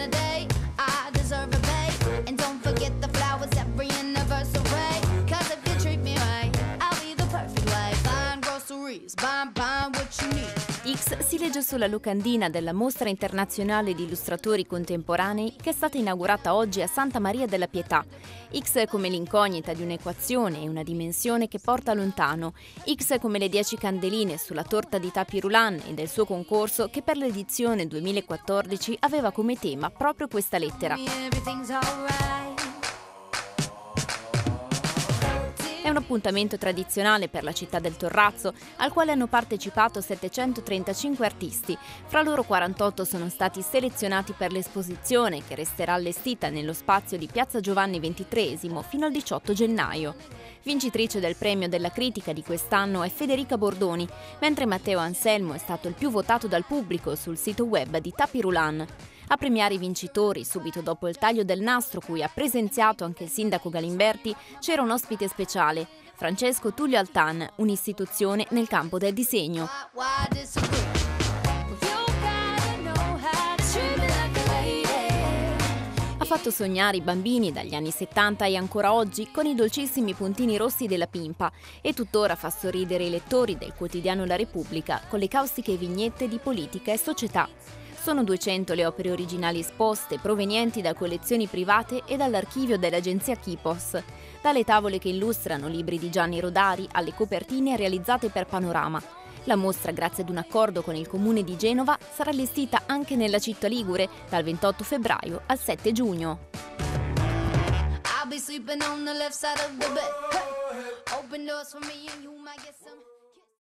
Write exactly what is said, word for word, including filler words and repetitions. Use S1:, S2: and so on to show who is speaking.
S1: a day. I deserve a pay. And don't forget the flowers every anniversary. Cause if you treat me right, I'll be the perfect wife. Buying groceries, buying, buying what you need.
S2: X si legge sulla locandina della Mostra Internazionale di Illustratori Contemporanei che è stata inaugurata oggi a Santa Maria della Pietà. X come l'incognita di un'equazione e una dimensione che porta lontano. X come le dieci candeline sulla torta di Tapirulan e del suo concorso che per l'edizione duemilaquattordici aveva come tema proprio questa lettera. È un appuntamento tradizionale per la città del Torrazzo, al quale hanno partecipato settecentotrentacinque artisti. Fra loro quarantotto sono stati selezionati per l'esposizione, che resterà allestita nello spazio di Piazza Giovanni ventitreesimo fino al diciotto gennaio. Vincitrice del premio della critica di quest'anno è Federica Bordoni, mentre Matteo Anselmo è stato il più votato dal pubblico sul sito web di Tapirulan. A premiare i vincitori, subito dopo il taglio del nastro, cui ha presenziato anche il sindaco Galimberti, c'era un ospite speciale, Francesco Tullio Altan, un'istituzione nel campo del disegno. Ha fatto sognare i bambini dagli anni settanta e ancora oggi con i dolcissimi puntini rossi della Pimpa e tuttora fa sorridere i lettori del quotidiano La Repubblica con le caustiche vignette di politica e società. Sono duecento le opere originali esposte, provenienti da collezioni private e dall'archivio dell'agenzia Kipos. Dalle tavole che illustrano libri di Gianni Rodari alle copertine realizzate per Panorama. La mostra, grazie ad un accordo con il comune di Genova, sarà allestita anche nella città ligure dal ventotto febbraio al sette giugno.
S1: I'll be sleeping on the left side of the bed. Hey. Open doors for me and you might get some.